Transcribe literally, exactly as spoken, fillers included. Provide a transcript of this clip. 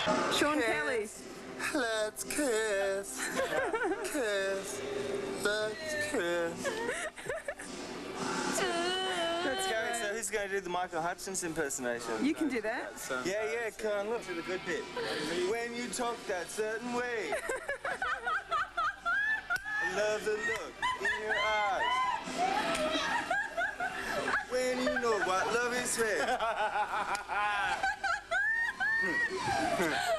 Sean Kelly. Let's kiss. Kiss. Let's kiss. That's Okay, great. so who's going to do the Michael Hutchence impersonation? You can do that. Yeah, yeah, come on, look to the good bit. When you talk that certain way. I love the look in your eyes. When you know what love is.